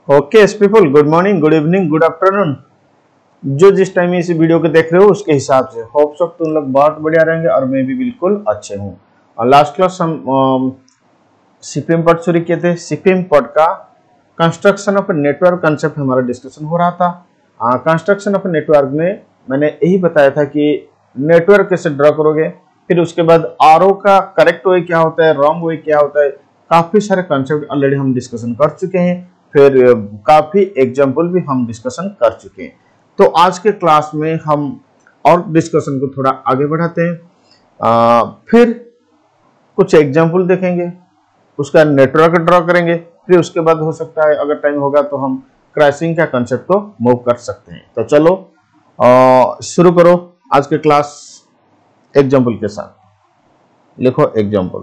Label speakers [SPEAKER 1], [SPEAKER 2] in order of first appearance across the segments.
[SPEAKER 1] Okay people, good morning, good evening, good afternoon. जो जिस time इस वीडियो को देख रहे हो उसके हिसाब से होप सो तुम लोग बहुत बढ़िया रहेंगे और मैं भी बिल्कुल अच्छे हूँ। और लास्ट क्लास हम सीपीएम पॉड शुरू किए थे। सीपीएम पॉड का कंस्ट्रक्शन ऑफ नेटवर्क कंसेप्ट हमारा डिस्कशन हो रहा था। कंस्ट्रक्शन ऑफ नेटवर्क में मैंने यही बताया था कि नेटवर्क कैसे ड्रॉ करोगे, फिर उसके बाद आरओ का करेक्ट वे क्या होता है, रॉन्ग वे क्या होता है। काफी सारे कंसेप्ट ऑलरेडी हम डिस्कशन कर चुके हैं, फिर काफी एग्जाम्पल भी हम डिस्कशन कर चुके हैं। तो आज के क्लास में हम और डिस्कशन को थोड़ा आगे बढ़ाते हैं। फिर कुछ एग्जाम्पल देखेंगे, उसका नेटवर्क ड्रॉ करेंगे, फिर उसके बाद हो सकता है अगर टाइम होगा तो हम क्रैशिंग का कंसेप्ट को मूव कर सकते हैं। तो चलो शुरू करो आज के क्लास एग्जाम्पल के साथ। लिखो एग्जाम्पल,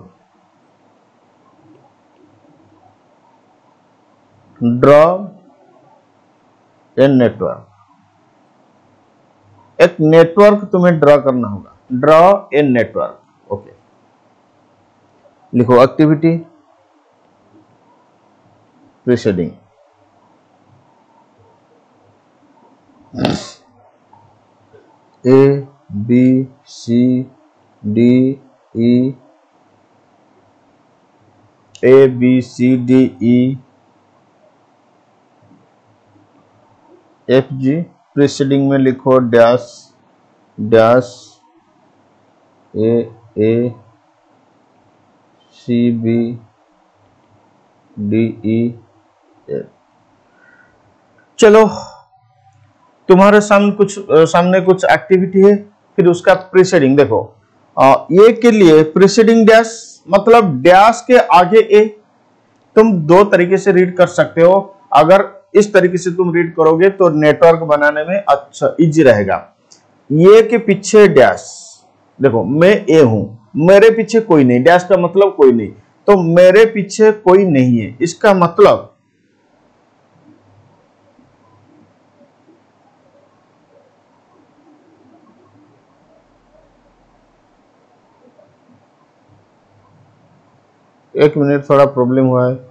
[SPEAKER 1] ड्रॉ ए नेटवर्क। एक नेटवर्क तुम्हें ड्रॉ करना होगा। Draw a network. ओके, लिखो activity preceding. A B C D E, A B C D E F G. Preceding में लिखो dash dash A C B D E F. चलो, तुम्हारे सामने कुछ एक्टिविटी है, फिर उसका प्रीसीडिंग देखो। ए के लिए प्रीसीडिंग डैश मतलब डैश के आगे ए। तुम दो तरीके से रीड कर सकते हो। अगर इस तरीके से तुम रीड करोगे तो नेटवर्क बनाने में अच्छा इजी रहेगा। ये के पीछे डैश, देखो मैं ए हूं, मेरे पीछे कोई नहीं, डैश का मतलब कोई नहीं, तो मेरे पीछे कोई नहीं है, इसका मतलब एक मिनट, थोड़ा प्रॉब्लम हुआ है।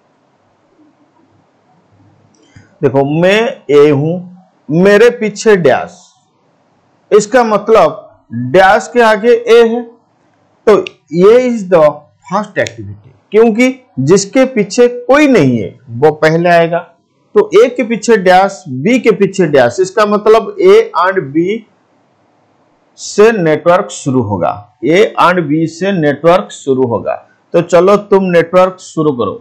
[SPEAKER 1] देखो मैं ए हूं, मेरे पीछे डैश, इसका मतलब डैश के आगे ए है, तो ये इज द फर्स्ट एक्टिविटी, क्योंकि जिसके पीछे कोई नहीं है वो पहले आएगा। तो ए के पीछे डैश, बी के पीछे डैश, इसका मतलब ए एंड बी से नेटवर्क शुरू होगा। ए एंड बी से नेटवर्क शुरू होगा। तो चलो तुम नेटवर्क शुरू करो।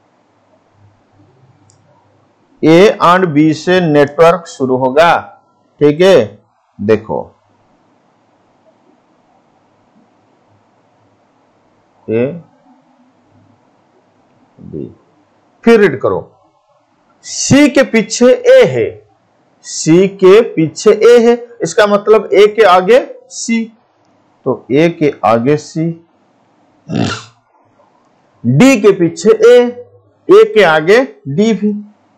[SPEAKER 1] ए एंड बी से नेटवर्क शुरू होगा, ठीक है। देखो ए बी, फिर रीड करो। सी के पीछे ए है, सी के पीछे ए है, इसका मतलब ए के आगे सी, तो ए के आगे सी। डी के पीछे ए के आगे डी भी।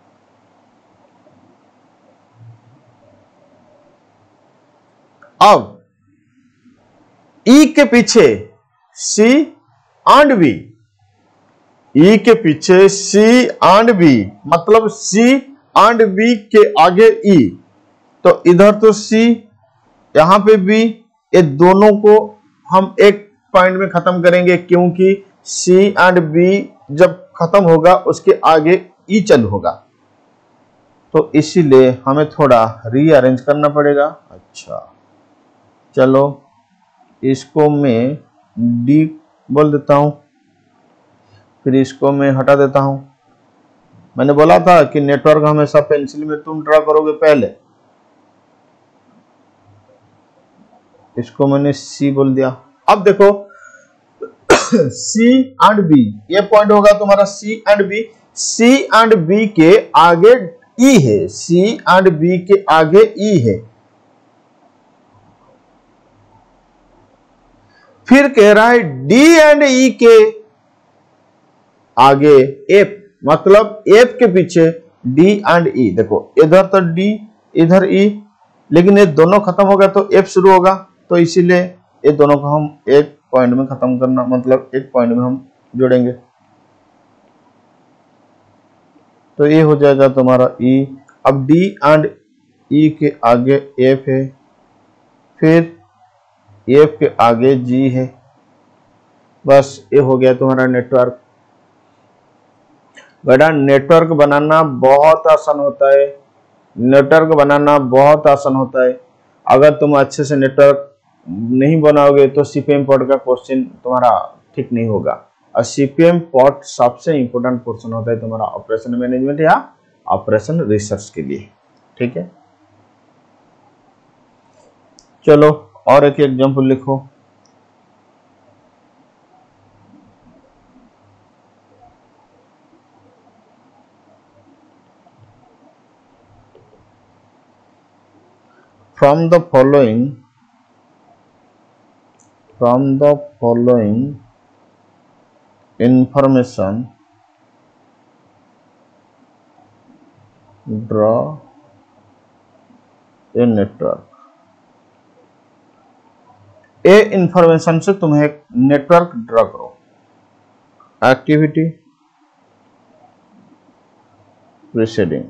[SPEAKER 1] अब ई के पीछे सी एंड बी, ई के पीछे सी एंड बी मतलब सी एंड बी के आगे ई, तो इधर तो सी, यहां पे बी, ये दोनों को हम एक पॉइंट में खत्म करेंगे, क्योंकि सी एंड बी जब खत्म होगा उसके आगे ई चालू होगा, तो इसीलिए हमें थोड़ा रीअरेंज करना पड़ेगा। अच्छा चलो, इसको मैं डी बोल देता हूं, फिर इसको मैं हटा देता हूं। मैंने बोला था कि नेटवर्क हमेशा पेंसिल में तुम ड्रा करोगे पहले। इसको मैंने सी बोल दिया। अब देखो सी एंड बी, ये पॉइंट होगा तुम्हारा C and B. C and B के आगे ई है, सी एंड बी के आगे ई है। फिर कह रहा है डी एंड ई के आगे एफ, मतलब एफ के पीछे डी एंड ई। देखो इधर तो डी, इधर ई, लेकिन ये दोनों खत्म हो गया तो एफ शुरू होगा, तो इसीलिए ये दोनों को हम एक पॉइंट में खत्म करना, मतलब एक पॉइंट में हम जोड़ेंगे। तो ये हो जाएगा तुम्हारा ई। अब डी एंड ई के आगे एफ है, फिर एफ के आगे जी है। बस ये हो गया तुम्हारा नेटवर्क। बेटा नेटवर्क बनाना बहुत आसान होता है, नेटवर्क बनाना बहुत आसान होता है। अगर तुम अच्छे से नेटवर्क नहीं बनाओगे तो सीपीएम पोर्ट का क्वेश्चन तुम्हारा ठीक नहीं होगा। और सीपीएम पोर्ट सबसे इंपॉर्टेंट पोर्शन होता है तुम्हारा ऑपरेशन मैनेजमेंट या ऑपरेशन रिसर्च के लिए। ठीक है, चलो और एक एग्जांपल लिखो। From the following information, draw a network। A information से तुम्हें एक नेटवर्क ड्रा करो। Activity preceding,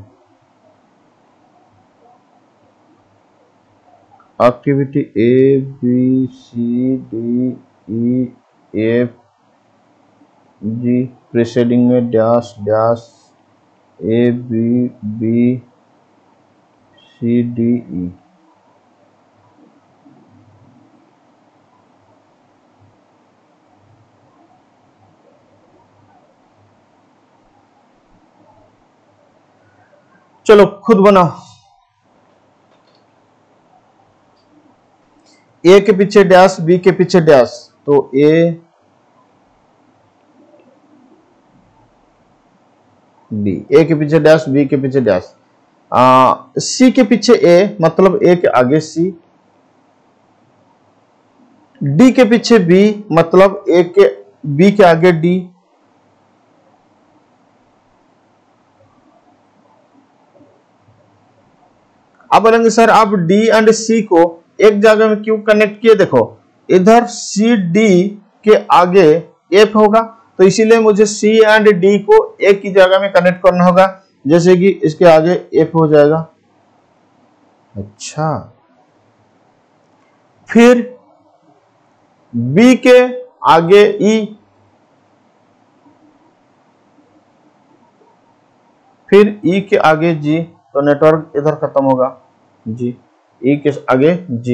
[SPEAKER 1] activity A B C D E F G, preceding में dash dash A B B C D E. चलो खुद बनाओ। ए के पीछे डैश, बी के पीछे डैश, तो ए बी, ए के पीछे डैश, बी के पीछे डैश, सी के पीछे ए मतलब ए के आगे सी, डी के पीछे बी मतलब ए के बी के आगे डी, अब बोलेंगे सर आप डी एंड सी को एक जगह में क्यों कनेक्ट किए? देखो इधर सी डी के आगे एफ होगा, तो इसीलिए मुझे सी एंड डी को एक ही जगह में कनेक्ट करना होगा, जैसे कि इसके आगे एफ हो जाएगा। अच्छा, फिर बी के आगे ई, फिर ई के आगे जी, तो नेटवर्क इधर खत्म होगा जी, ई के आगे जी।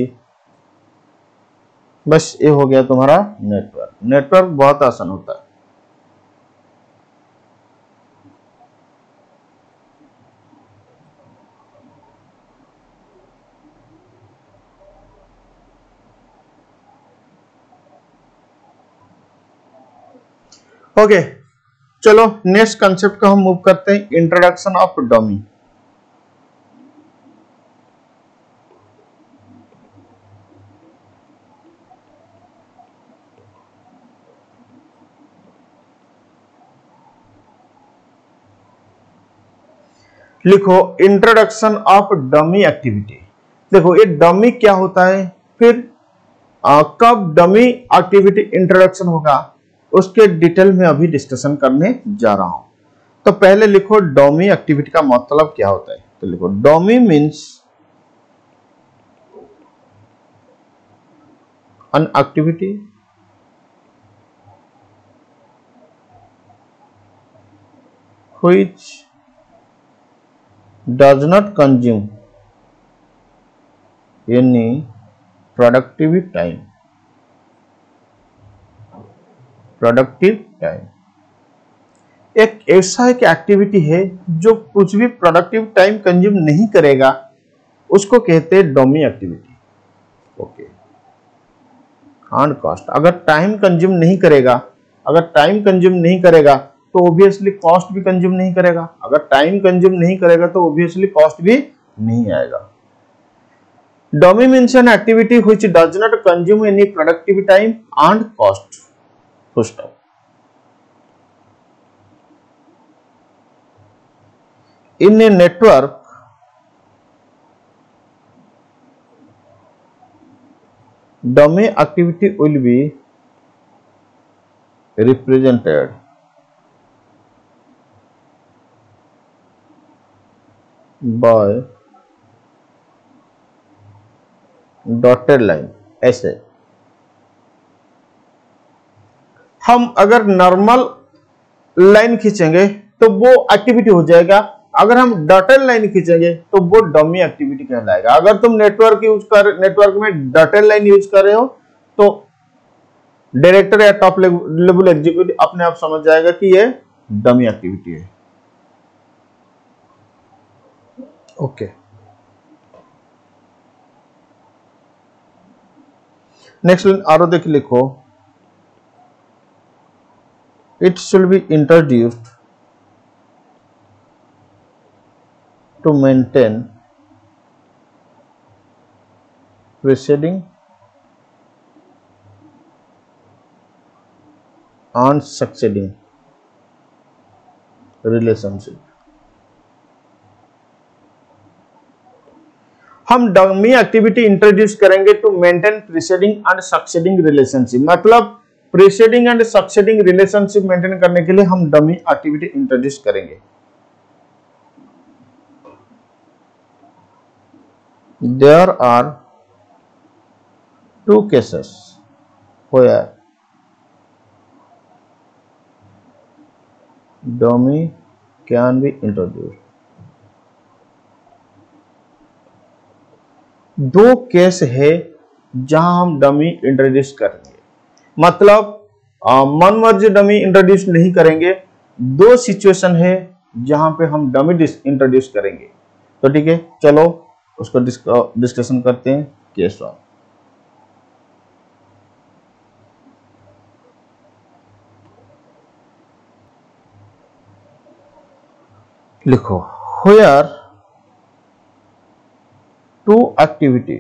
[SPEAKER 1] बस ये हो गया तुम्हारा नेटवर्क। नेटवर्क बहुत आसान होता है। ओके, चलो नेक्स्ट कंसेप्ट को हम मूव करते हैं, इंट्रोडक्शन ऑफ डमी। लिखो इंट्रोडक्शन ऑफ डमी एक्टिविटी। देखो ये डमी क्या होता है, फिर कब डमी एक्टिविटी इंट्रोडक्शन होगा, उसके डिटेल में अभी डिस्कशन करने जा रहा हूं। तो पहले लिखो डमी एक्टिविटी का मतलब क्या होता है। तो लिखो dummy means an activity which does not consume any productive time। एक ऐसा एक एक्टिविटी है जो कुछ भी प्रोडक्टिव टाइम कंज्यूम नहीं करेगा, उसको कहते हैं dummy activity. Okay, and cost, अगर टाइम कंज्यूम नहीं करेगा, तो ऑब्वियसली कॉस्ट भी कंज्यूम नहीं करेगा। अगर टाइम कंज्यूम नहीं करेगा तो ऑब्वियसली कॉस्ट भी नहीं आएगा। Dummy means an activity which does not consume any productive time and cost. Full stop. In a network, dummy activity will be represented by dotted line. ऐसे हम अगर नॉर्मल लाइन खींचेंगे तो वो एक्टिविटी हो जाएगा, अगर हम डॉटेड लाइन खींचेंगे तो वो डमी एक्टिविटी कहलाएगा। अगर तुम नेटवर्क में डॉटेड लाइन यूज कर रहे हो तो डायरेक्टर या टॉप लेवल एग्जीक्यूटिव अपने आप समझ जाएगा कि ये डमी एक्टिविटी है। ओके, नेक्स्ट लाइन आरो देख लिखो, it should be introduced to maintain preceding and succeeding relationship। हम डमी एक्टिविटी इंट्रोड्यूस करेंगे to maintain preceding and succeeding relationship, मतलब preceding and succeeding relationship maintain करने के लिए हम डमी एक्टिविटी इंट्रोड्यूस करेंगे। There are two cases where dummy can be introduced। दो case है जहां हम डमी इंट्रोड्यूस करेंगे, मतलब मन मर्जी डमी इंट्रोड्यूस नहीं करेंगे। दो सिचुएशन है जहां पे हम डमी इंट्रोड्यूस करेंगे। तो ठीक है, चलो उसको डिस्कशन करते हैं। केस वन, लिखो, where two activity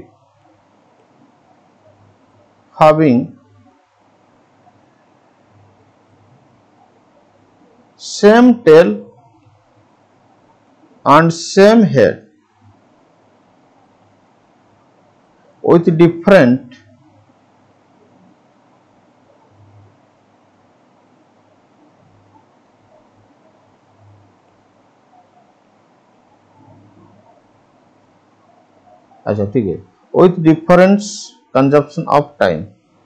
[SPEAKER 1] having same tail and same head with different अच्छा ठीक है, with difference consumption of time,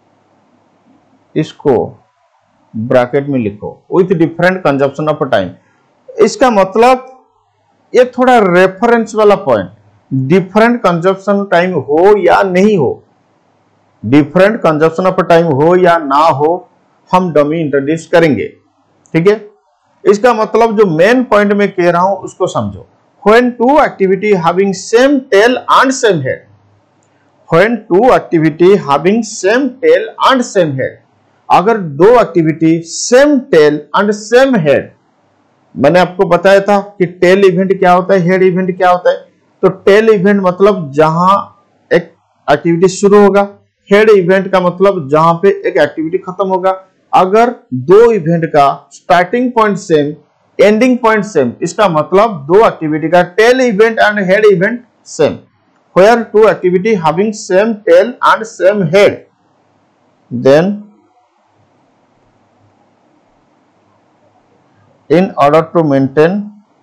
[SPEAKER 1] इसको ब्रैकेट में लिखो, with different consumption of time. इसका मतलब ये थोड़ा रेफरेंस वाला पॉइंट, डिफरेंट कंजप्शन टाइम हो या नहीं हो, डिफरेंट कंजप्शन ऑफ टाइम हो या ना हो, हम डमी इंट्रोड्यूस करेंगे। ठीक है, इसका मतलब जो मेन पॉइंट में कह रहा हूं उसको समझो। When two activity having same tail and same head, when two activity having same tail and same head, अगर दो activity same tail and same head, मैंने आपको बताया था कि टेल इवेंट क्या होता है, हेड इवेंट क्या होता है। तो टेल इवेंट मतलब जहां एक एक्टिविटी शुरू होगा, हेड इवेंट का मतलब जहां पे एक एक्टिविटी खत्म होगा। अगर दो इवेंट का starting point same, ending point same, इसका मतलब दो एक्टिविटी का tail event and head event same. Where two activity having same tail and same head, then in order to maintain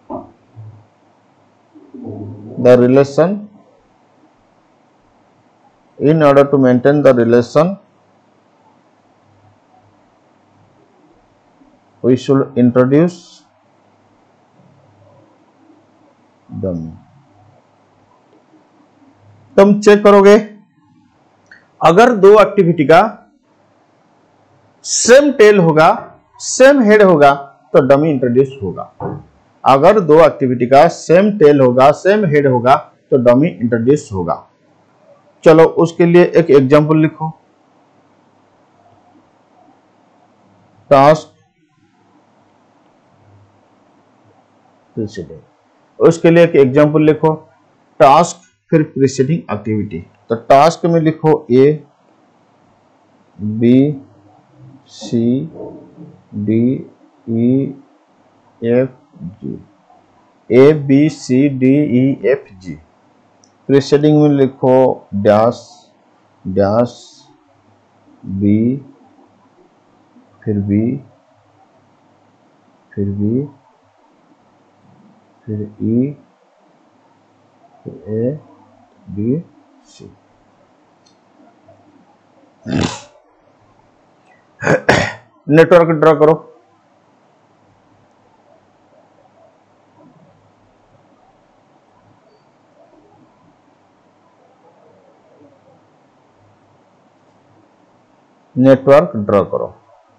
[SPEAKER 1] the relation, in order to maintain the relation, we should introduce dummy। तुम check करोगे, अगर दो activity का same tail होगा, same head होगा तो dummy introduce होगा। अगर दो एक्टिविटी का सेम टेल होगा, सेम हेड होगा तो डमी इंट्रोड्यूस होगा। चलो उसके लिए एक एग्जांपल लिखो, टास्क प्रीसीडिंग, उसके लिए एक एग्जांपल लिखो, टास्क फिर प्रीसीडिंग एक्टिविटी। तो टास्क में लिखो A B C D E F G, A B C D E F G. Preceding में लिखो डैश डैश बी, फिर बी, फिर बी, फिर E, A B C. Network draw करो। नेटवर्क ड्रा करो।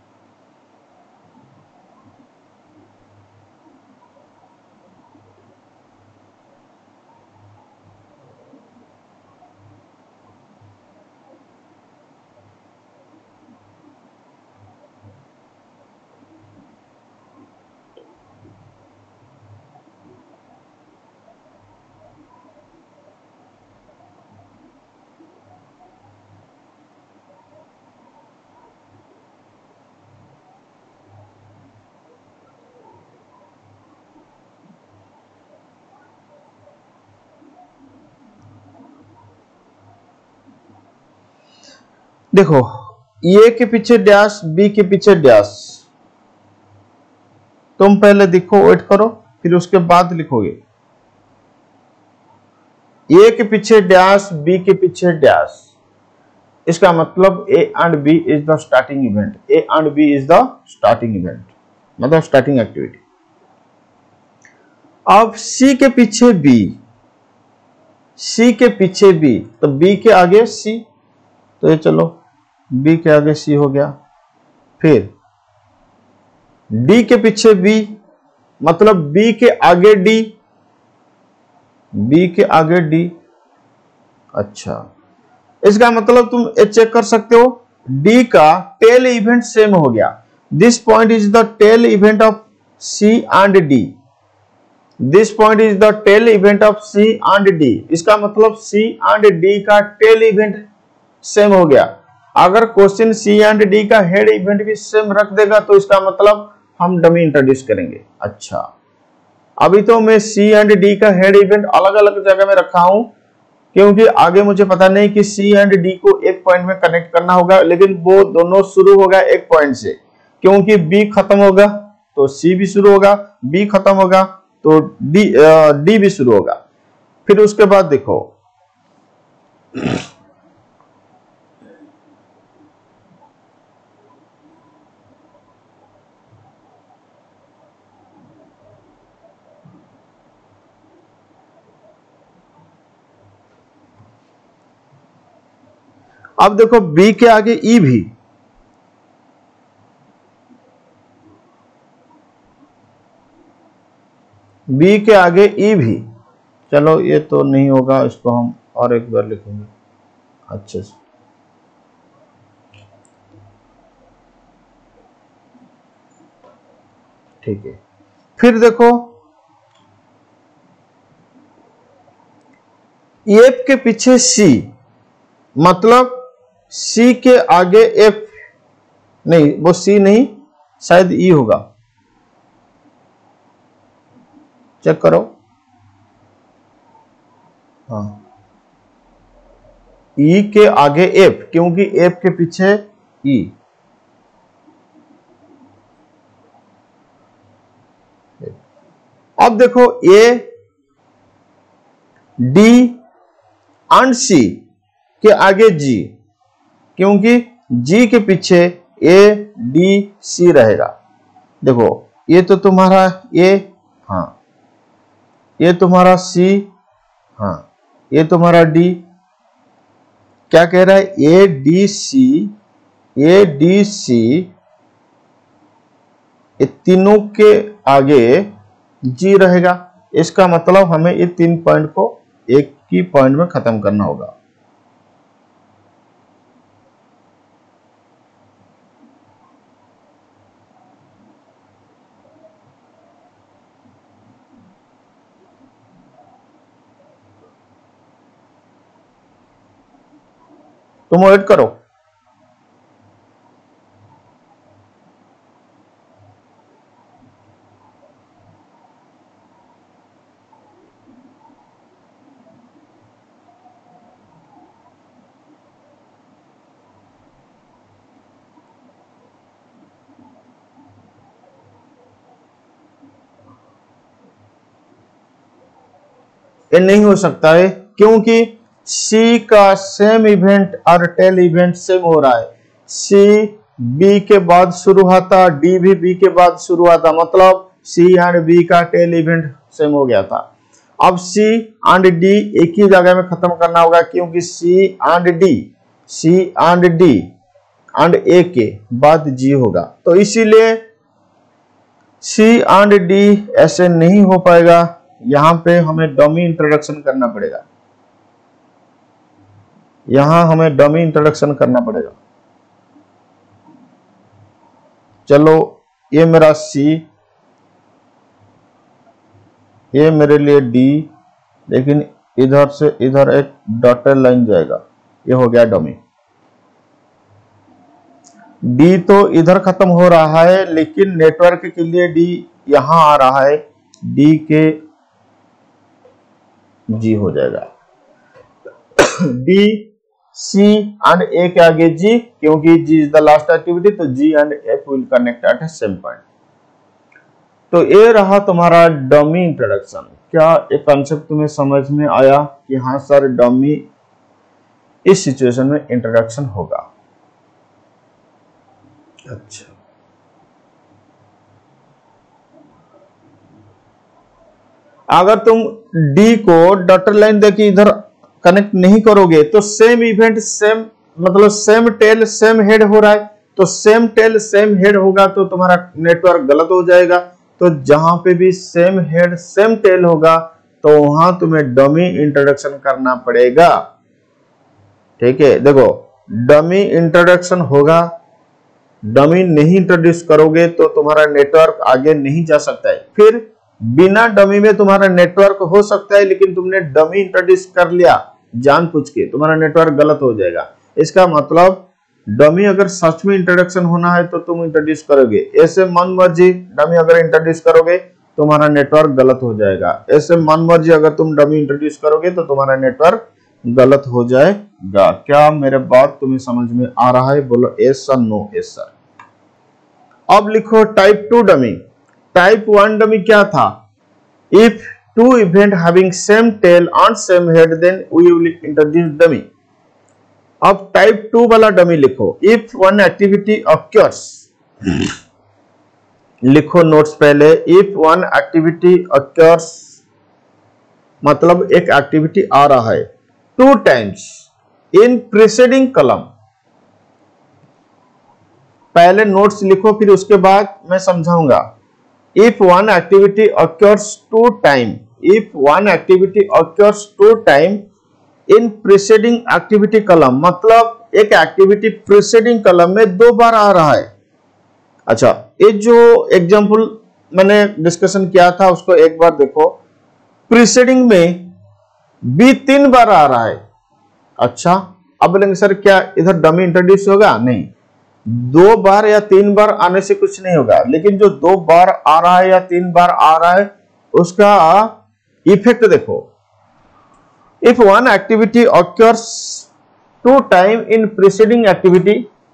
[SPEAKER 1] देखो, ए के पीछे डैश, बी के पीछे डैश। तुम पहले देखो, वेट करो, फिर उसके बाद लिखोगे। ए के पीछे डैश, बी के पीछे डैश, इसका मतलब A and B is the starting event. A and B is the starting event, मतलब स्टार्टिंग एक्टिविटी। अब सी के पीछे बी, सी के पीछे बी, तो बी के आगे सी, तो ये चलो बी के आगे सी हो गया। फिर डी के पीछे बी, मतलब बी के आगे डी, बी के आगे डी। अच्छा, इसका मतलब तुम ये चेक कर सकते हो, डी का टेल इवेंट सेम हो गया। This point is the tail event of C and D. This point is the tail event of C and D. इसका मतलब सी एंड डी का टेल इवेंट सेम हो गया। अगर क्वेश्चन सी एंड डी का head event भी same रख देगा तो इसका मतलब हम डमी इंट्रोड्यूस करेंगे। अच्छा, अभी तो मैं सी एंड डी का हेड इवेंट अलग अलग जगह में रखा हूं, क्योंकि आगे मुझे पता नहीं कि सी एंड डी को एक पॉइंट में कनेक्ट करना होगा, लेकिन वो दोनों शुरू होगा एक पॉइंट से, क्योंकि बी खत्म होगा तो सी भी शुरू होगा, बी खत्म होगा तो डी भी शुरू होगा। फिर उसके बाद देखो, अब देखो बी के आगे ई भी, बी के आगे ई भी। चलो ये तो नहीं होगा, इसको हम और एक बार लिखेंगे अच्छे से। ठीक है, फिर देखो एफ के पीछे सी, मतलब सी के आगे एफ, नहीं वो सी नहीं, शायद ई होगा, चेक करो। हाँ, ई के आगे एफ, क्योंकि एफ के पीछे ई। अब देखो ए डी एंड सी के आगे जी, क्योंकि जी के पीछे ए डी सी रहेगा। देखो ये तो तुम्हारा ए, हाँ ये तुम्हारा सी, हाँ ये तुम्हारा डी। क्या कह रहा है, A D C, A D C, ये तीनों के आगे जी रहेगा। इसका मतलब हमें ये 3 पॉइंट को एक ही पॉइंट में खत्म करना होगा। तुम वेट करो। ये नहीं हो सकता है, क्योंकि सी का सेम इवेंट और टेल इवेंट सेम हो रहा है। सी बी के बाद शुरू हुआ था, डी भी बी के बाद शुरू हुआ था, मतलब सी एंड बी का टेल इवेंट सेम हो गया था। अब सी एंड डी एक ही जगह में खत्म करना होगा, क्योंकि C and D and A के बाद जी होगा, तो इसीलिए सी एंड डी ऐसे नहीं हो पाएगा। यहां पे हमें डमी इंट्रोडक्शन करना पड़ेगा, यहां हमें डमी इंट्रोडक्शन करना पड़ेगा। चलो ये मेरा सी, ये मेरे लिए डी, लेकिन इधर से इधर एक डॉटेड लाइन जाएगा, ये हो गया डमी। डी तो इधर खत्म हो रहा है, लेकिन नेटवर्क के लिए डी यहां आ रहा है, डी के जी हो जाएगा। डी सी एंड ए के आगे जी, क्योंकि G is the last activity, तो G and F will connect at same point. तो ये रहा तुम्हारा डमी इंट्रोडक्शन। क्या एक कॉन्सेप्ट तुम्हें समझ में आया कि हाँ सर डमी इस सिचुएशन में इंट्रोडक्शन होगा? अच्छा, अगर तुम डी को डॉटेड लाइन देके इधर कनेक्ट नहीं करोगे तो सेम इवेंट सेम, मतलब सेम टेल सेम हेड हो रहा है, तो सेम टेल सेम हेड होगा तो तुम्हारा नेटवर्क गलत हो जाएगा। तो जहां पे भी सेम हेड सेम टेल होगा तो वहां तुम्हें डमी इंट्रोडक्शन करना पड़ेगा। ठीक है, देखो डमी इंट्रोडक्शन होगा, डमी नहीं इंट्रोड्यूस करोगे तो तुम्हारा नेटवर्क आगे नहीं जा सकता है। फिर बिना डमी में तुम्हारा नेटवर्क हो सकता है, लेकिन तुमने डमी इंट्रोड्यूस कर लिया जानबूझ के, तुम्हारा नेटवर्क गलत हो जाएगा। इसका मतलब डमी अगर सच में इंट्रोडक्शन होना है तो तुम इंट्रोड्यूस करोगे, ऐसे मन मर्जी डमी अगर इंट्रोड्यूस करोगे तुम्हारा नेटवर्क गलत हो जाएगा। ऐसे मन मर्जी अगर तुम डमी इंट्रोड्यूस करोगे तो तुम्हारा नेटवर्क गलत हो जाएगा। क्या मेरे बात तुम्हें समझ में आ रहा है? बोलो yes sir, no yes sir. अब लिखो टाइप 2 डमी। टाइप 1 डमी क्या था? If two event having same tail and same head then we will introduce dummy. अब टाइप 2 वाला डमी लिखो। इफ वन एक्टिविटी ऑक्योर्स, लिखो नोट्स पहले। इफ वन एक्टिविटी ऑक्योर्स मतलब एक एक्टिविटी आ रहा है 2 times इन प्रीसीडिंग कॉलम। पहले नोट्स लिखो, फिर उसके बाद मैं समझाऊंगा। If one activity occurs 2 times, if one activity occurs 2 times in preceding activity column, मतलब एक एक्टिविटी प्रीसीडिंग कॉलम में 2 बार आ रहा है। अच्छा, ये जो एग्जांपल मैंने डिस्कशन किया था उसको एक बार देखो। प्रीसीडिंग में बी 3 बार आ रहा है। अच्छा, अब बोलेंगे सर क्या इधर डमी इंट्रोड्यूस होगा? नहीं, 2 बार या 3 बार आने से कुछ नहीं होगा, लेकिन जो 2 बार आ रहा है या 3 बार आ रहा है उसका इफेक्ट देखो। If one activity occurs 2 times in preceding activity,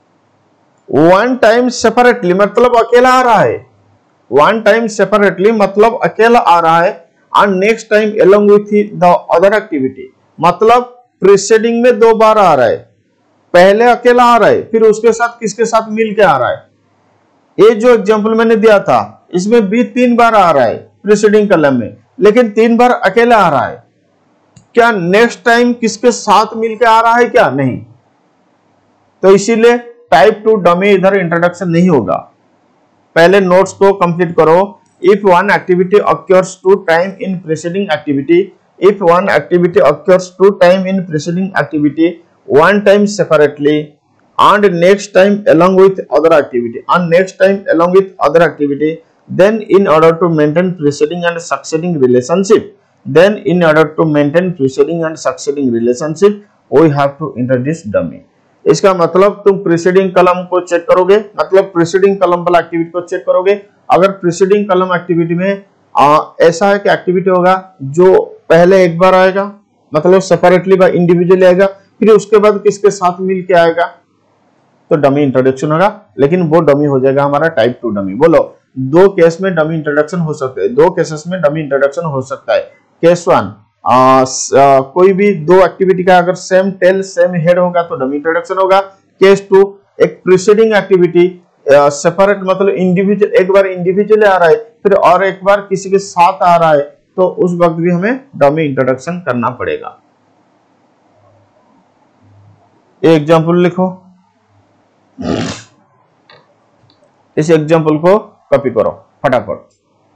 [SPEAKER 1] 1 time separately मतलब अकेला आ रहा है, 1 time सेपरेटली मतलब अकेला आ रहा है, and next time along with the other activity मतलब प्रीसीडिंग में 2 बार आ रहा है, पहले अकेला आ रहा है फिर उसके साथ किसके साथ मिलके आ रहा है। ये जो एग्जांपल मैंने दिया था इसमें भी 3 बार आ रहा है प्रीसीडिंग कॉलम में, लेकिन 3 बार अकेला आ रहा है। क्या नेक्स्ट टाइम किसके साथ मिलके आ रहा है? क्या नहीं। तो इसीलिए टाइप 2 डमी इधर इंट्रोडक्शन नहीं होगा। पहले नोट्स को कंप्लीट करो। If one activity occurs 2 times in preceding activity, if one activity occurs 2 times in preceding activity, 1 time separately, and next time along with other activity, and next time along with other activity, then in order to maintain preceding and succeeding relationship, then in order to maintain preceding and succeeding relationship, we have to introduce dummy. इसका मतलब तुम preceding column को check करोगे, मतलब preceding column वाला activity को check करोगे। अगर प्रीसीडिंग कॉलम एक्टिविटी में ऐसा है कि एक्टिविटी होगा जो पहले एक बार आएगा, मतलब सेपरेटली बाय इंडिविजुअली आएगा, फिर उसके बाद किसके साथ मिलके आएगा तो डमी इंट्रोडक्शन होगा, लेकिन वो डमी हो जाएगा हमारा टाइप 2 डमी। बोलो 2 केस में डमी इंट्रोडक्शन हो सकते हैं, 2 केसेस में डमी इंट्रोडक्शन हो सकता है। केस 1, कोई भी दो एक्टिविटी का अगर सेम टेल सेम हेड होगा तो डमी इंट्रोडक्शन होगा। केस 2, एक प्रीसीडिंग एक्टिविटी सेपरेट मतलब इंडिविजुअल, एक बार इंडिविजुअली आ रहा है फिर और एक बार किसी के साथ आ रहा है, तो उस वक्त भी हमें डमी इंट्रोडक्शन करना पड़ेगा। एग्जाम्पल लिखो, इस एग्जाम्पल को कॉपी करो फटाफट।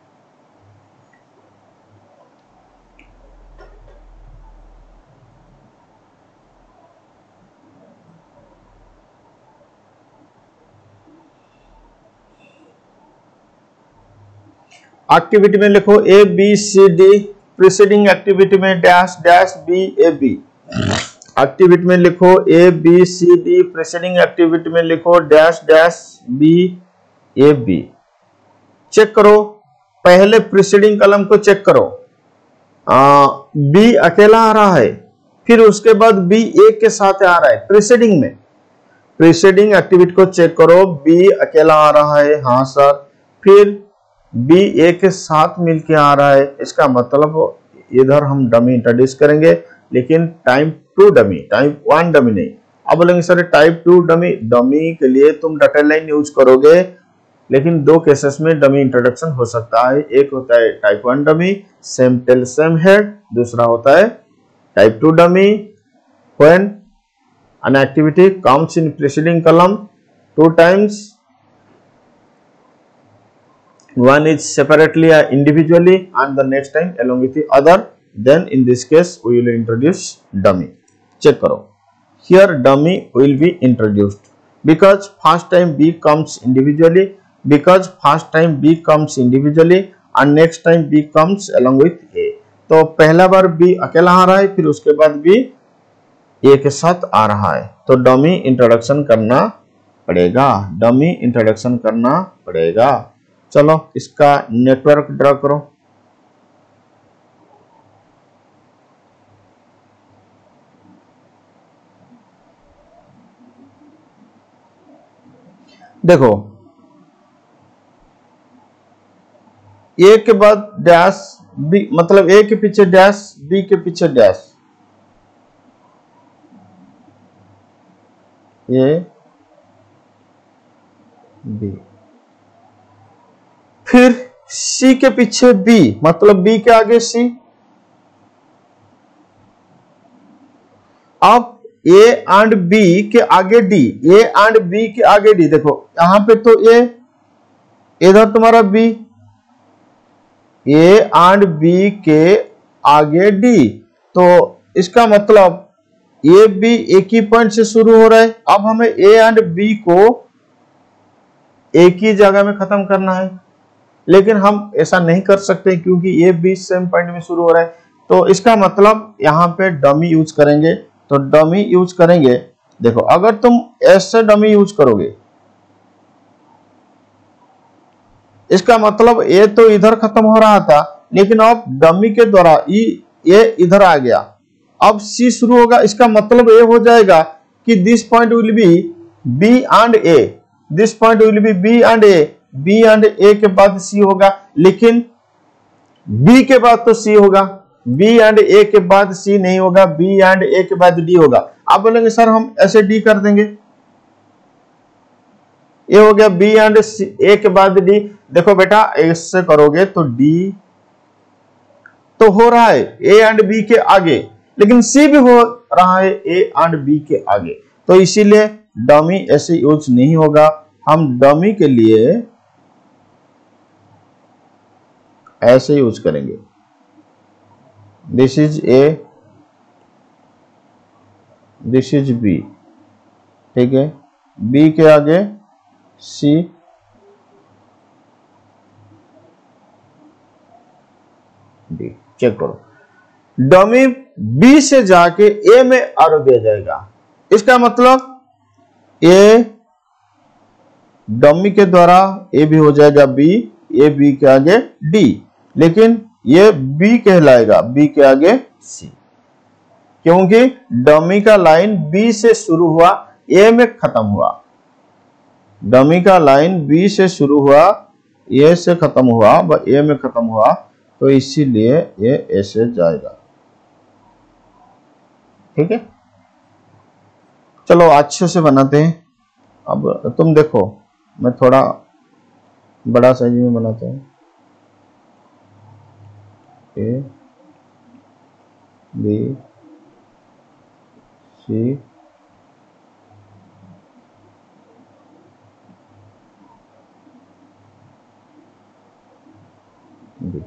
[SPEAKER 1] एक्टिविटी में लिखो A B C D, preceding activity में dash dash B A B. Activity में लिखो A B C D, preceding activity में लिखो dash dash B A B. Check करो, पहले प्रीसीडिंग कॉलम को चेक करो, बी अकेला आ रहा है, फिर उसके बाद बी ए के साथ आ रहा है प्रीसीडिंग में। प्रीसीडिंग एक्टिविटी को चेक करो, बी अकेला आ रहा है, हाँ सर, फिर बी ए के साथ मिलके आ रहा है, इसका मतलब इधर हम डमी इंट्रोड्यूस करेंगे, लेकिन टाइप 2 डमी, टाइप 1 डमी नहीं। अब बोलेंगे सर टाइप 2 डमी, डमी के लिए तुम डॉटेड लाइन यूज करोगे, लेकिन दो केसेस में डमी इंट्रोडक्शन हो सकता है। एक होता है type 1 dummy, same tail same head, दूसरा होता है type 2 dummy when an activity comes in preceding column 2 times, one is separately or individually and the next time along with the other, then in this case we will introduce dummy. Check करो, here dummy will be introduced because first time B comes individually, because first time B comes individually and next time B comes along with A। तो पहला बार B अकेला आ रहा है, फिर उसके बाद B A के साथ आ रहा है, तो डमी इंट्रोडक्शन करना पड़ेगा, डमी इंट्रोडक्शन करना पड़ेगा। चलो इसका नेटवर्क ड्रा करो। देखो ए के बाद डैश बी, मतलब ए के पीछे डैश, बी के पीछे डैश, ए बी, फिर सी के पीछे बी, मतलब बी के आगे सी। अब ए एंड बी के आगे डी, ए एंड बी के आगे डी। देखो यहां पे तो ए, इधर तुम्हारा बी, ए एंड बी के आगे डी, तो इसका मतलब ए बी एक ही पॉइंट से शुरू हो रहा है। अब हमें ए एंड बी को एक ही जगह में खत्म करना है, लेकिन हम ऐसा नहीं कर सकते क्योंकि ए बी सेम पॉइंट में शुरू हो रहा है। तो इसका मतलब यहाँ पे डमी यूज करेंगे, तो डमी यूज करेंगे। देखो अगर तुम ऐसे डमी यूज करोगे, इसका मतलब ए तो इधर खत्म हो रहा था, लेकिन अब डमी के द्वारा ए इधर आ गया, अब सी शुरू होगा। इसका मतलब ये हो जाएगा कि this point will be B and A, this point will be B and A, B and A के बाद सी होगा, लेकिन बी के बाद तो सी होगा, बी एंड ए के बाद सी नहीं होगा, बी एंड ए के बाद डी होगा। आप बोलेंगे सर हम ऐसे डी कर देंगे, ये हो गया बी एंड ए के बाद डी। देखो बेटा ऐसे करोगे तो डी तो हो रहा है ए एंड बी के आगे, लेकिन सी भी हो रहा है ए एंड बी के आगे, तो इसीलिए डमी ऐसे यूज नहीं होगा। हम डमी के लिए ऐसे यूज करेंगे, this is A, this is B, ठीक है, बी के आगे सी, डी। चेक करो, डमी बी से जाके ए में एरो दिया जाएगा, इसका मतलब ए डमी के द्वारा ए भी हो जाएगा बी, ए बी के आगे डी, लेकिन ये बी कहलाएगा, बी के आगे सी, क्योंकि डमी का लाइन बी से शुरू हुआ, ए में खत्म हुआ। डमी का लाइन बी से शुरू हुआ, ए से खत्म हुआ, ए में खत्म हुआ, तो इसीलिए ये ऐसे जाएगा। ठीक है, चलो अच्छे से बनाते हैं। अब तुम देखो, मैं थोड़ा बड़ा साइज में बनाता हूँ। ए बी सी डी,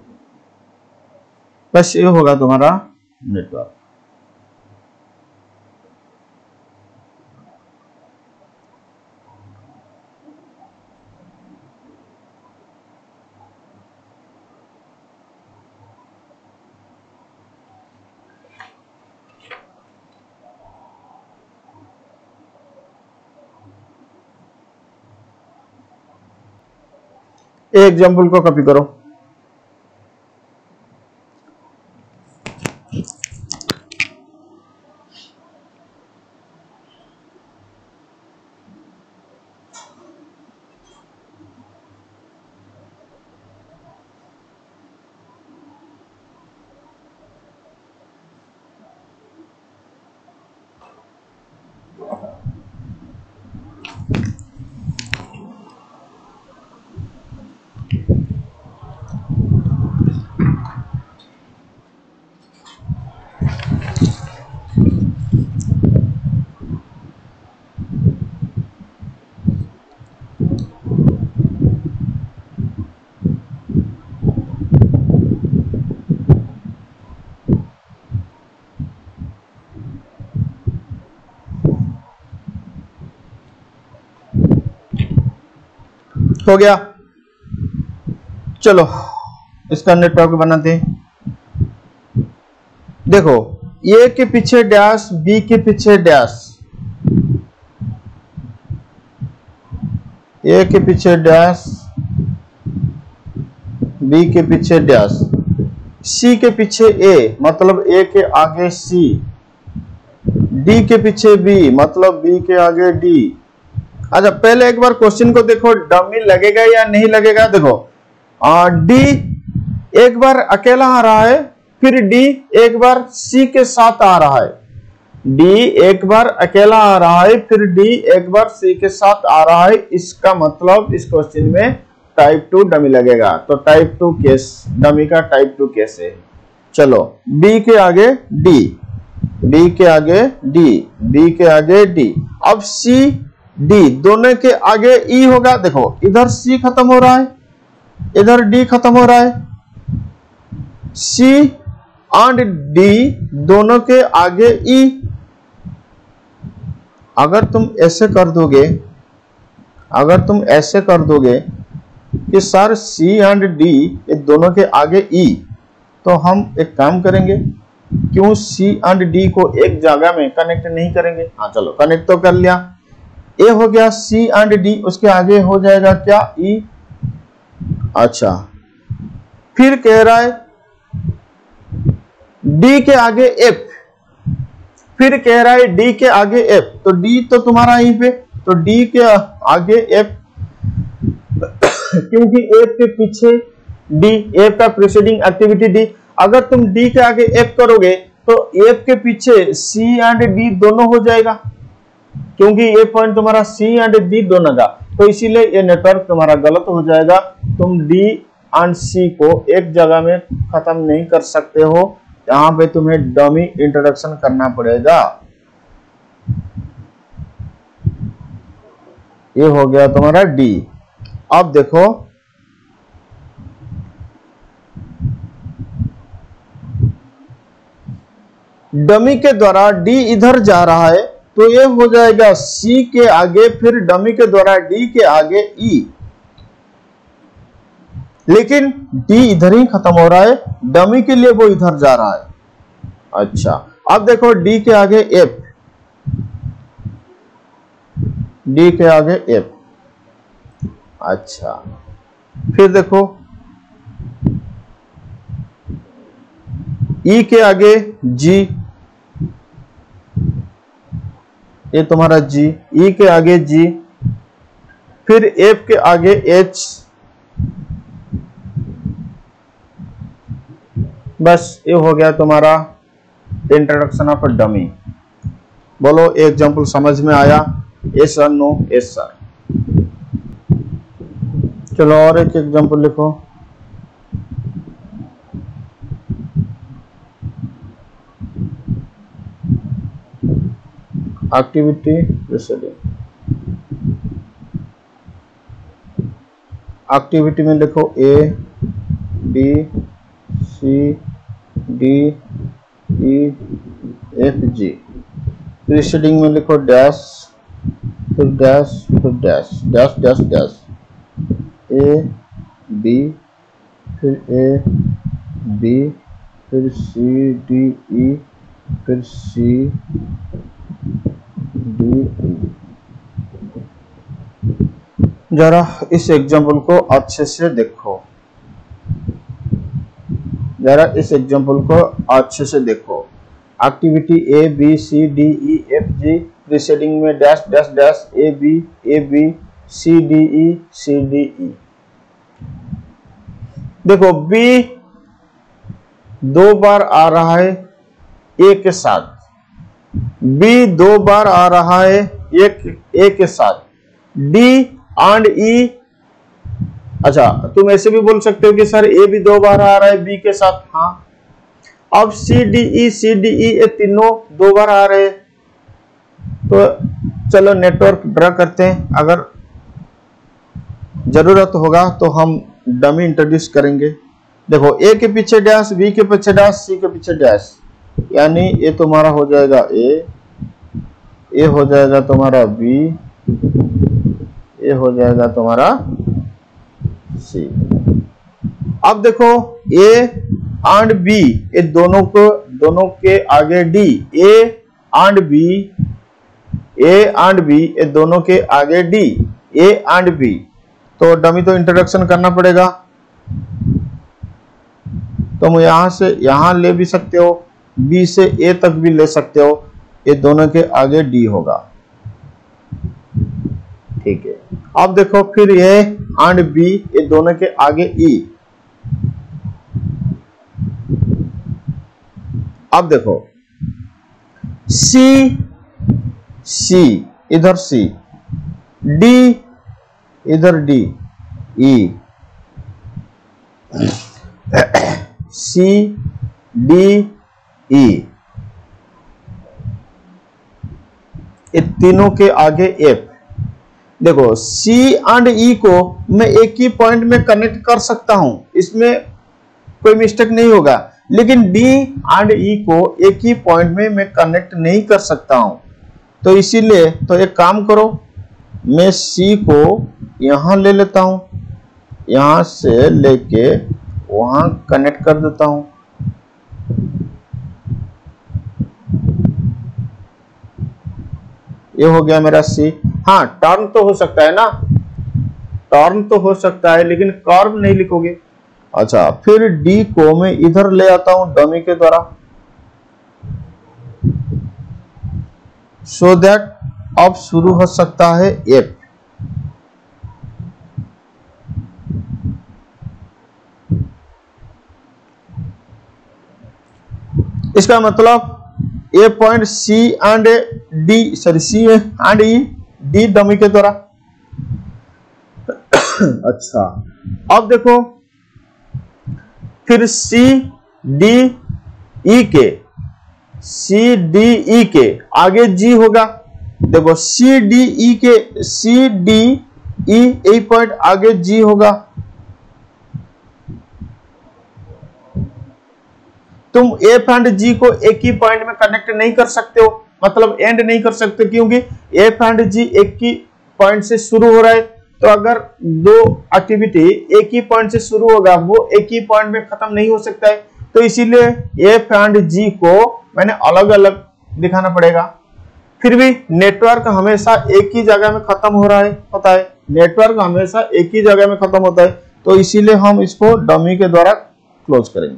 [SPEAKER 1] बस ये होगा तुम्हारा नेटवर्क। एक एग्जाम्पल को कॉपी करो। हो गया, चलो इसका नेटवर्क बनाते हैं। देखो, ए के पीछे डैश, बी के पीछे डैश, ए के पीछे डैश, बी के पीछे डैश, सी के पीछे ए मतलब ए के आगे सी, डी के पीछे बी मतलब बी के आगे डी। अच्छा, पहले एक बार क्वेश्चन को देखो, डमी लगेगा या नहीं लगेगा। देखो, डी एक बार अकेला आ रहा है, फिर डी एक बार सी के साथ आ रहा है, डी एक बार अकेला आ रहा है, फिर डी एक बार सी के साथ आ रहा है। इसका मतलब इस क्वेश्चन में टाइप 2 डमी लगेगा। तो टाइप 2 केस, डमी का टाइप 2 केस है। चलो, बी के आगे डी, बी के आगे डी, बी के आगे डी। अब सी डी दोनों के आगे ई होगा। देखो, इधर सी खत्म हो रहा है, इधर डी खत्म हो रहा है। सी एंड डी दोनों के आगे ई। अगर तुम ऐसे कर दोगे, अगर तुम ऐसे कर दोगे कि सर सी एंड डी ये दोनों के आगे ई, तो हम एक काम करेंगे, क्यों सी एंड डी को एक जगह में कनेक्ट नहीं करेंगे। हाँ चलो, कनेक्ट तो कर लिया। ए हो गया सी एंड डी, उसके आगे हो जाएगा क्या, ई। अच्छा, फिर कह रहा है डी के आगे एफ, फिर कह रहा है डी के आगे एफ। तो डी तो तुम्हारा यहीं पे, तो डी के आगे एफ, क्योंकि एफ के पीछे डी, एफ का प्रीसीडिंग एक्टिविटी डी। अगर तुम डी के आगे एफ करोगे तो एफ के पीछे सी एंड डी दोनों हो जाएगा, क्योंकि ये पॉइंट तुम्हारा सी एंड डी दोनों का। तो इसीलिए ये नेटवर्क तुम्हारा गलत हो जाएगा। तुम डी एंड सी को एक जगह में खत्म नहीं कर सकते हो, यहाँ पे तुम्हें डमी इंट्रोडक्शन करना पड़ेगा। ये हो गया तुम्हारा डी। अब देखो, डमी के द्वारा डी इधर जा रहा है, तो ये हो जाएगा सी के आगे, फिर डमी के द्वारा डी के आगे ई। लेकिन डी इधर ही खत्म हो रहा है, डमी के लिए वो इधर जा रहा है। अच्छा, अब देखो डी के आगे एफ, डी के आगे एफ। अच्छा, फिर देखो ई के आगे जी, ये तुम्हारा जी, ई के आगे जी, फिर एफ के आगे एच। बस ये हो गया तुम्हारा इंट्रोडक्शन ऑफ डमी। बोलो एग्जाम्पल समझ में आया? Yes sir, no? Yes sir. चलो और एक एग्जाम्पल लिखो। Activity preceding. एक्टिविटी में लिखो A B C D E F G. Preceding में लिखो डैश, फिर डैश, फिर dash, dash dash dash, A B, फिर ए बी, फिर सी डी ई, फिर सी डी ई। जरा इस एग्जाम्पल को अच्छे से देखो, जरा इस एग्जाम्पल को अच्छे से देखो। Activity A B C D E F G, preceding में dash dash dash, A B C D E. देखो बी 2 बार आ रहा है ए के साथ, बी 2 बार आ रहा है ए के साथ, डी एंड ई। अच्छा, तुम ऐसे भी बोल सकते हो कि सर ए भी 2 बार आ रहा है बी के साथ। हाँ, अब सी डी ई ये तीनों 2 बार आ रहे हैं। तो चलो नेटवर्क ड्रा करते हैं, अगर जरूरत होगा तो हम डमी इंट्रोड्यूस करेंगे। देखो ए के पीछे डैश, बी के पीछे डैश, सी के पीछे डैश, यानी ये तुम्हारा हो जाएगा ए हो जाएगा तुम्हारा बी, ये हो जाएगा तुम्हारा सी। अब देखो ए एंड बी, ये दोनों के आगे डी, ए एंड बी ये दोनों के आगे डी, ए एंड बी। तो डमी तो इंट्रोडक्शन करना पड़ेगा। तुम यहां से यहां ले भी सकते हो, बी से ए तक भी ले सकते हो, ये दोनों के आगे डी होगा। ठीक है, अब देखो फिर ए एंड बी, ये दोनों के आगे ई। अब देखो सी इधर सी, डी इधर D, E, C D E, ये तीनों के आगे एफ। देखो सी एंड ई को मैं एक ही पॉइंट में कनेक्ट कर सकता हूं, इसमें कोई मिस्टेक नहीं होगा, लेकिन डी एंड ई को एक ही पॉइंट में मैं कनेक्ट नहीं कर सकता हूं। तो इसीलिए तो एक काम करो, मैं सी को यहां ले लेता हूं, यहां से लेके वहां कनेक्ट कर देता हूं। ये हो गया मेरा सी। हाँ, टर्न तो हो सकता है ना, टर्न तो हो सकता है, लेकिन कर्व नहीं लिखोगे। अच्छा, फिर डी को मैं इधर ले आता हूं डमी के द्वारा, सो दैट अब शुरू हो सकता है एफ। इसका मतलब A point C and D, sorry C and E, D dummy के द्वारा। अच्छा, अब देखो फिर सी डी ई के आगे जी होगा। देखो सी डी ई ए पॉइंट आगे जी होगा। तुम एफ एंड जी को एक ही पॉइंट में कनेक्ट नहीं कर सकते हो, मतलब एंड नहीं कर सकते, क्योंकि एफ एंड जी एक ही पॉइंट से शुरू हो रहा है। तो अगर दो एक्टिविटी एक ही पॉइंट से शुरू होगा, वो एक ही पॉइंट में खत्म नहीं हो सकता है। तो इसीलिए एफ एंड जी को मैंने अलग अलग दिखाना पड़ेगा। फिर भी नेटवर्क हमेशा एक ही जगह में खत्म हो रहा है, पता है, नेटवर्क हमेशा एक ही जगह में खत्म होता है। तो इसीलिए हम इसको डमी के द्वारा क्लोज करेंगे,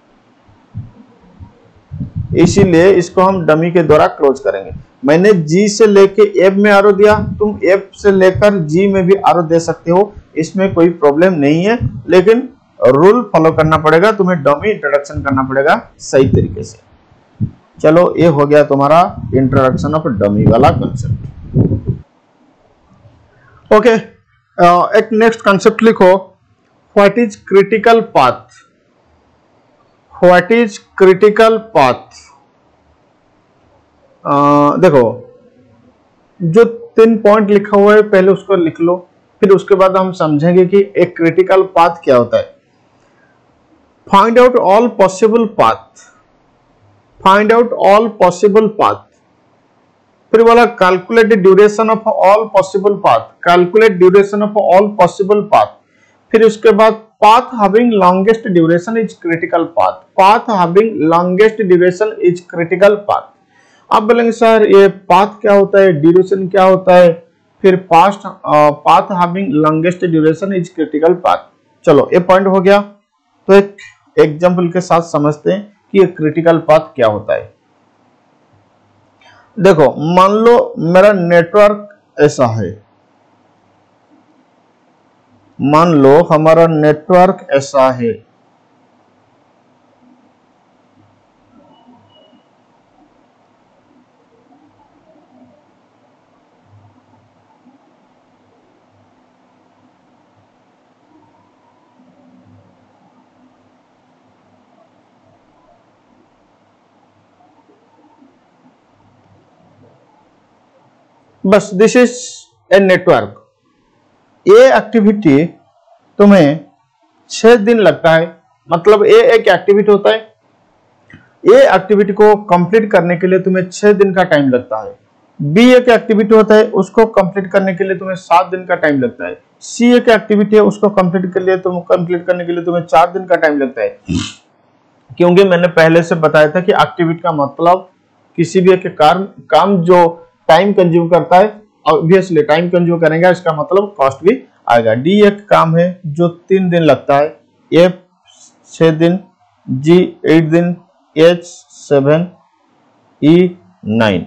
[SPEAKER 1] इसीलिए इसको हम डमी के द्वारा क्लोज करेंगे। मैंने जी से लेके एफ में आरो दिया, तुम एफ से लेकर जी में भी आरो दे सकते हो, इसमें कोई प्रॉब्लम नहीं है, लेकिन रूल फॉलो करना पड़ेगा, तुम्हें डमी इंट्रोडक्शन करना पड़ेगा सही तरीके से। चलो ये हो गया तुम्हारा इंट्रोडक्शन ऑफ डमी वाला कंसेप्ट। ओके, एक नेक्स्ट कंसेप्ट लिखो, what is critical path. What is critical path. देखो जो 3 पॉइंट लिखा हुआ है पहले उसको लिख लो, फिर उसके बाद हम समझेंगे कि एक क्रिटिकल पाथ क्या होता है। Find out all possible path, find out all possible path. फिर बोला calculate the duration of all possible path, calculate duration of all possible path. फिर उसके बाद path having longest duration is critical path, path having longest duration is critical path. आप बोलेंगे sir ये path क्या होता है, ड्यूरेशन क्या होता है, फिर path having longest duration is critical path. चलो ये पॉइंट हो गया, तो एक एग्जांपल के साथ समझते हैं कि ये क्रिटिकल पाथ क्या होता है। देखो मान लो मेरा नेटवर्क ऐसा है, मान लो हमारा नेटवर्क ऐसा है, बस दिस इज ए नेटवर्क। ये एक्टिविटी तुम्हें 6 दिन लगता है, मतलब ये एक एक्टिविटी होता है, ये एक्टिविटी को कंप्लीट करने के लिए तुम्हें 6 दिन का टाइम लगता है। बी एक एक्टिविटी होता है, उसको कंप्लीट करने के लिए तुम्हें 7 दिन का टाइम लगता है। सी एक एक्टिविटी है, उसको कंप्लीट करने के लिए तुम्हें 4 दिन का टाइम लगता है। क्योंकि मैंने पहले से बताया था कि एक्टिविटी का मतलब किसी भी एक काम जो टाइम कंज्यूम करता है, ऑब्वियसली टाइम कंज्यूम करेगा, इसका मतलब कॉस्ट भी आएगा। डी एक काम है जो 3 दिन लगता है, एफ 6 दिन, जी 8 दिन, एच 7, ई 9।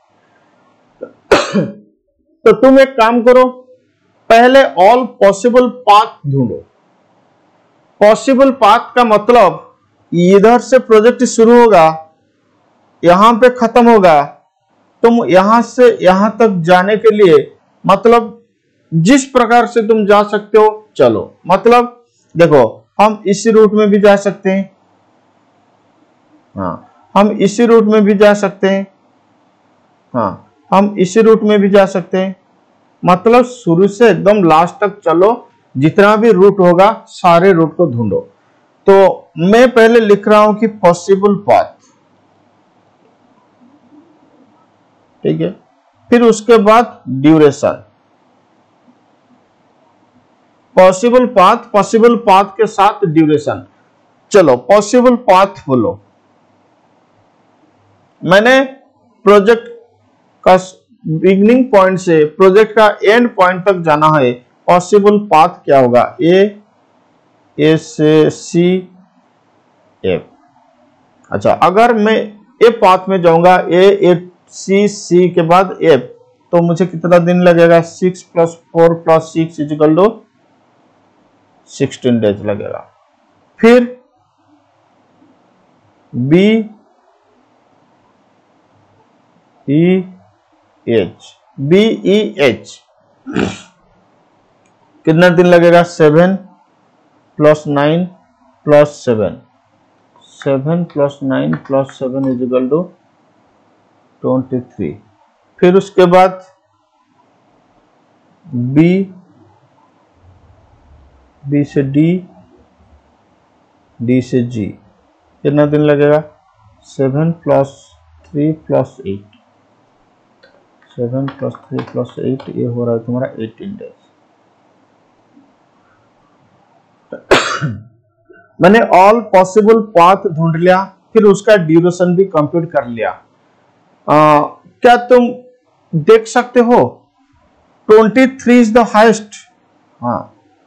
[SPEAKER 1] तो तुम एक काम करो, पहले ऑल पॉसिबल पाथ ढूंढो। पॉसिबल पाथ का मतलब इधर से प्रोजेक्ट शुरू होगा, यहां पे खत्म होगा, तुम यहां से यहां तक जाने के लिए मतलब जिस प्रकार से तुम जा सकते हो चलो। मतलब देखो हम इसी रूट में भी जा सकते हैं, हाँ हम इसी रूट में भी जा सकते हैं, हाँ हम इसी रूट में भी जा सकते हैं। मतलब शुरू से एकदम लास्ट तक चलो, जितना भी रूट होगा सारे रूट को ढूंढो। तो मैं पहले लिख रहा हूं कि पॉसिबल पाथ, ठीक है। फिर उसके बाद ड्यूरेशन, पॉसिबल पाथ के साथ ड्यूरेशन। चलो पॉसिबल पाथ बोलो। मैंने प्रोजेक्ट का बिगनिंग पॉइंट से प्रोजेक्ट का एंड पॉइंट तक जाना है, पॉसिबल पाथ क्या होगा, ए से सी एफ। अच्छा अगर मैं ए पाथ में जाऊंगा, ए सी के बाद एफ, तो मुझे कितना दिन लगेगा, 6 + 4 + 6 = 16 डेज लगेगा। फिर बी ई एच कितना दिन लगेगा, 7 + 9 + 7, 7 + 9 + 7 = 23। फिर उसके बाद बी से डी से जी कितना दिन लगेगा, 7 + 3 + 8, 7 + 3 + 8 ये हो रहा है तुम्हारा 18 डेज। मैंने ऑल पॉसिबल पाथ ढूंढ लिया, फिर उसका ड्यूरेशन भी कंप्यूट कर लिया। क्या तुम देख सकते हो 23 इज द हाईएस्ट, हाँ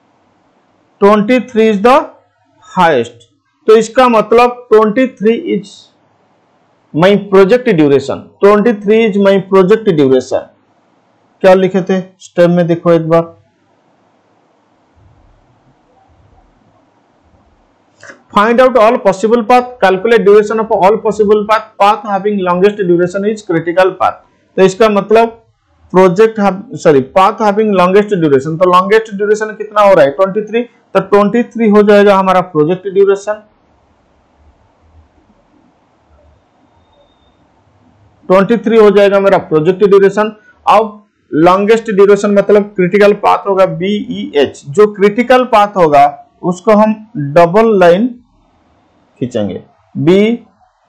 [SPEAKER 1] 23 इज द हाईएस्ट, तो इसका मतलब 23 is my project duration, 23 is my project duration. क्या लिखे थे स्टेप में, देखो एक बार, find out all possible path, calculate duration of all possible path, path having longest duration is critical path. तो इसका मतलब पाथ हैविंग लॉन्गेस्ट ड्यूरेशन, तो लॉन्गेस्ट ड्यूरेशन कितना हो रहा है 23, तो 23 हो जाएगा हमारा प्रोजेक्ट ड्यूरेशन। 23 हो जाएगा मेरा प्रोजेक्ट ड्यूरेशन। अब लॉन्गेस्ट ड्यूरेशन मतलब क्रिटिकल पाथ होगा BEH, जो क्रिटिकल पाथ होगा उसको हम डबल लाइन खींचेंगे BEH।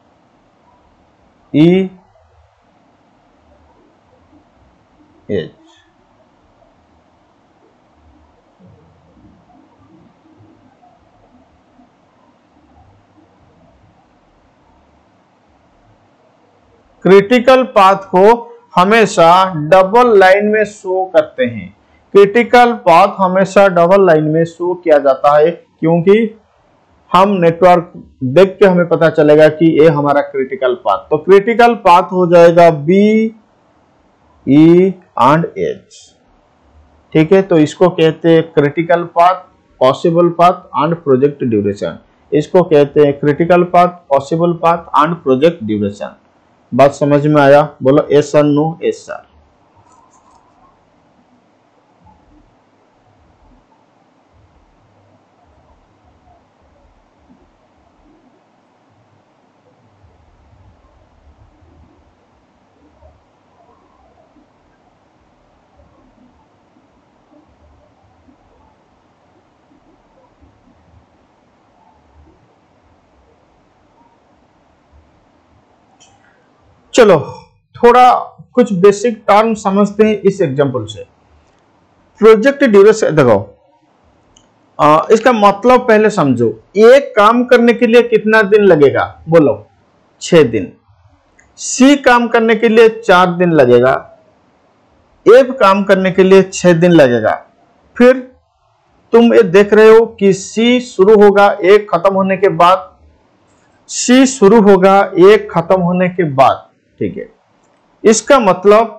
[SPEAKER 1] क्रिटिकल पाथ को हमेशा डबल लाइन में शो करते हैं। क्रिटिकल पाथ हमेशा डबल लाइन में शो किया जाता है, क्योंकि हम नेटवर्क देख के हमें पता चलेगा कि ये हमारा क्रिटिकल पाथ। तो क्रिटिकल पाथ हो जाएगा BE and H। ठीक है, तो इसको कहते हैं critical path, possible path and project duration. इसको कहते हैं critical path, possible path and project duration. बात समझ में आया? बोलो यस और नो? Yes sir. चलो थोड़ा कुछ बेसिक टर्म समझते हैं इस एग्जांपल से। प्रोजेक्ट ड्यूरेशन देखो, इसका मतलब पहले समझो। एक काम करने के लिए कितना दिन लगेगा? बोलो 6 दिन। सी काम करने के लिए 4 दिन लगेगा। एफ काम करने के लिए 6 दिन लगेगा। फिर तुम ये देख रहे हो कि सी शुरू होगा एक खत्म होने के बाद, सी शुरू होगा एक खत्म होने के बाद। ठीक है, इसका मतलब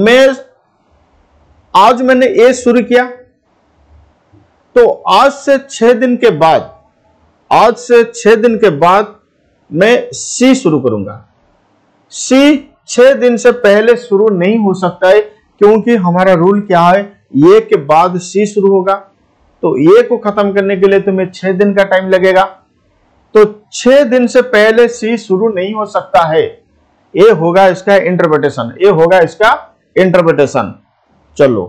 [SPEAKER 1] आज मैंने ए शुरू किया, तो आज से 6 दिन के बाद, आज से 6 दिन के बाद मैं सी शुरू करूंगा। सी 6 दिन से पहले शुरू नहीं हो सकता है, क्योंकि हमारा रूल क्या है, ए के बाद सी शुरू होगा। तो ए को खत्म करने के लिए तुम्हें 6 दिन का टाइम लगेगा। तो 6 दिन से पहले सी शुरू नहीं हो सकता है। ये होगा इसका इंटरप्रिटेशन, ये होगा इसका इंटरप्रिटेशन। चलो,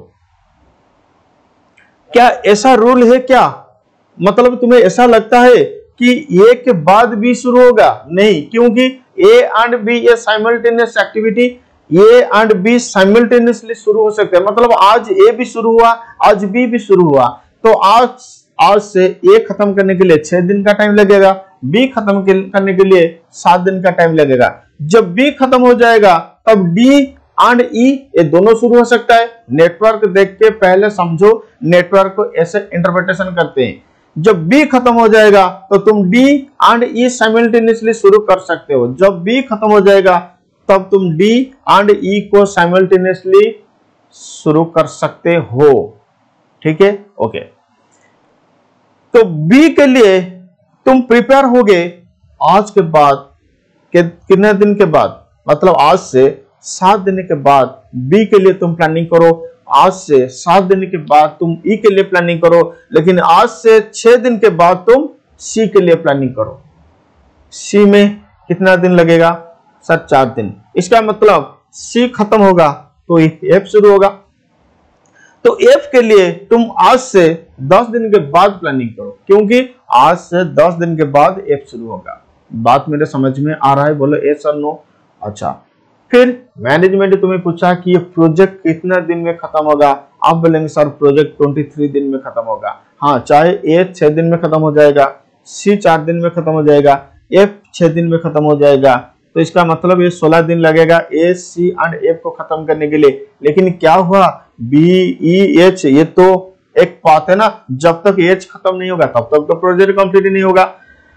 [SPEAKER 1] क्या ऐसा रूल है क्या? मतलब तुम्हें ऐसा लगता है कि ए के बाद बी शुरू होगा? नहीं, क्योंकि ए एंड बी ये simultaneous activity, A and B simultaneously शुरू हो सकते हैं। मतलब आज ए भी शुरू हुआ, आज बी भी शुरू हुआ, तो आज से ए खत्म करने के लिए 6 दिन का टाइम लगेगा, बी खत्म करने के लिए 7 दिन का टाइम लगेगा। जब बी खत्म हो जाएगा तब डी एंड ई ये दोनों शुरू हो सकता है। नेटवर्क देख के पहले समझो, नेटवर्क को ऐसे इंटरप्रिटेशन करते हैं। जब बी खत्म हो जाएगा तो तुम डी एंड ई साइमल्टेनियसली शुरू कर सकते हो। जब बी खत्म हो जाएगा तब तुम डी एंड ई को साइमल्टेनियसली शुरू कर सकते हो। ठीक है, ओके। तो बी के लिए तुम प्रिपेयर होगे आज के बाद, कितने दिन के बाद? मतलब आज से 7 दिन के बाद बी के लिए तुम प्लानिंग करो, आज से 7 दिन के बाद तुम ई के लिए प्लानिंग करो, लेकिन आज से 6 दिन के बाद तुम सी के लिए प्लानिंग करो। सी में कितना दिन लगेगा सर? 4 दिन। इसका मतलब सी खत्म होगा तो एफ शुरू होगा। तो एफ के लिए तुम आज से 10 दिन के बाद प्लानिंग करो, क्योंकि आज से 10 दिन के बाद एफ शुरू होगा। बात मेरे समझ में आ रहा है? बोलो यस और नो। अच्छा, फिर मैनेजमेंट तुम्हें पूछा कि ये प्रोजेक्ट कितना दिन में खत्म होगा? आप बोलेंगे सर प्रोजेक्ट 23 दिन में खत्म होगा। हाँ, चाहे ए 6 दिन में खत्म हो जाएगा, सी 4 दिन में खत्म हो जाएगा, एफ 6 दिन में खत्म हो जाएगा। तो इसका मतलब ये 16 दिन लगेगा ए, सी एंड एफ को खत्म करने के लिए। लेकिन क्या हुआ, बी, ई, एच ये तो एक पाथ है ना, जब तक एच खत्म नहीं होगा तब तक तो प्रोजेक्ट कंप्लीट नहीं होगा।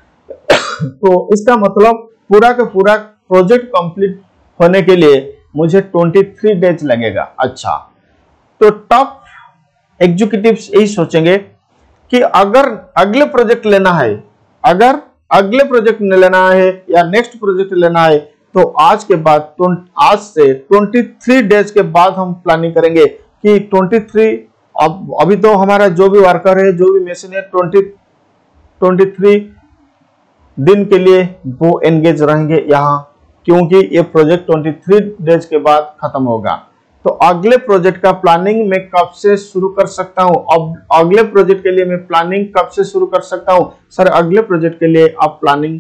[SPEAKER 1] तो इसका मतलब पूरा का पूरा प्रोजेक्ट कंप्लीट होने के लिए मुझे 23 डेज लगेगा। अच्छा, तो टॉप एग्जीक्यूटिव्स यही सोचेंगे कि अगर अगले प्रोजेक्ट लेना है, अगर अगले प्रोजेक्ट लेना है या नेक्स्ट प्रोजेक्ट लेना है तो आज से 23 डेज के बाद हम प्लानिंग करेंगे कि 23 अभी तो हमारा जो भी वर्कर है, जो भी मशीन है, 23 दिन के लिए वो एंगेज रहेंगे यहाँ, क्योंकि ये प्रोजेक्ट 23 डेज के बाद खत्म होगा। तो अगले प्रोजेक्ट का प्लानिंग मैं कब से शुरू कर सकता हूँ? अब अगले प्रोजेक्ट के लिए मैं प्लानिंग कब से शुरू कर सकता हूँ? सर अगले प्रोजेक्ट के लिए आप प्लानिंग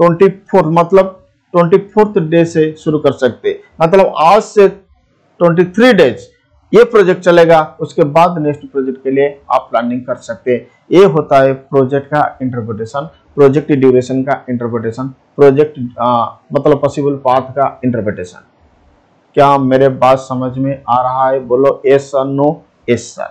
[SPEAKER 1] 24th डे से शुरू कर सकते, मतलब आज से 23 डेज ये प्रोजेक्ट चलेगा, उसके बाद नेक्स्ट प्रोजेक्ट के लिए आप प्लानिंग कर सकते हैं। ये होता है प्रोजेक्ट का इंटरप्रिटेशन, प्रोजेक्ट ड्यूरेशन का इंटरप्रिटेशन, प्रोजेक्ट मतलब पॉसिबल पाथ का इंटरप्रिटेशन। क्या मेरे बात समझ में आ रहा है? बोलो यस और नो। Yes sir.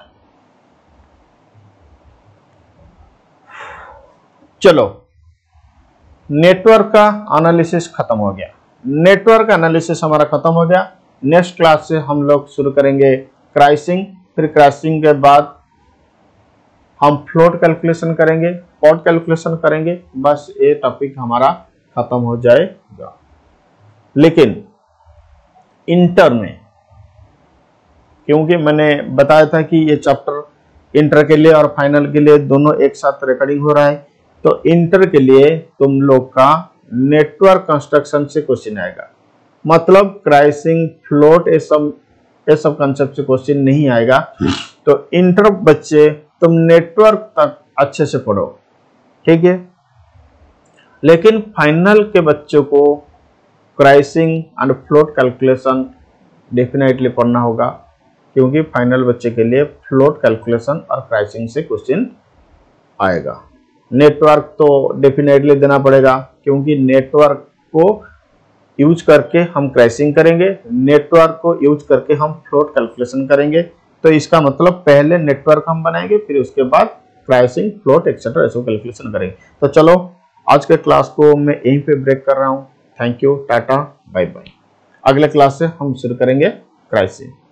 [SPEAKER 1] चलो, नेटवर्क का एनालिसिस खत्म हो गया। नेटवर्क एनालिसिस हमारा खत्म हो गया। नेक्स्ट क्लास से हम लोग शुरू करेंगे क्राइसिंग, फिर क्राइसिंग के बाद हम फ्लोट कैलकुलेशन करेंगे, पॉट कैलकुलेशन करेंगे। बस ये टॉपिक हमारा खत्म हो जाएगा। लेकिन इंटर में, क्योंकि मैंने बताया था कि ये चैप्टर इंटर के लिए और फाइनल के लिए दोनों एक साथ रिकॉर्डिंग हो रहा है, तो इंटर के लिए तुम लोग का नेटवर्क कंस्ट्रक्शन से क्वेश्चन आएगा, मतलब क्राइसिंग, फ्लोट, ये सब कंसेप्ट से क्वेश्चन नहीं आएगा। तो इंटर बच्चे तुम नेटवर्क तक अच्छे से पढ़ो, ठीक है। लेकिन फाइनल के बच्चों को crashing and float calculation definitely पढ़ना होगा, क्योंकि फाइनल बच्चे के लिए फ्लोट कैलकुलेशन और क्राइसिंग से क्वेश्चन आएगा। नेटवर्क तो डेफिनेटली देना पड़ेगा, क्योंकि नेटवर्क को यूज करके हम क्राइसिंग करेंगे, नेटवर्क को यूज करके हम फ्लोट कैलकुलेशन करेंगे। तो इसका मतलब पहले नेटवर्क हम बनाएंगे, फिर उसके बाद क्राइसिंग, फ्लोट एक्सेट्रा ऐसे कैलकुलेशन करेंगे। तो चलो आज के क्लास को मैं यहीं पे ब्रेक कर रहा हूँ। Thank you, tata, bye bye. अगले क्लास से हम शुरू करेंगे क्राइसिंग।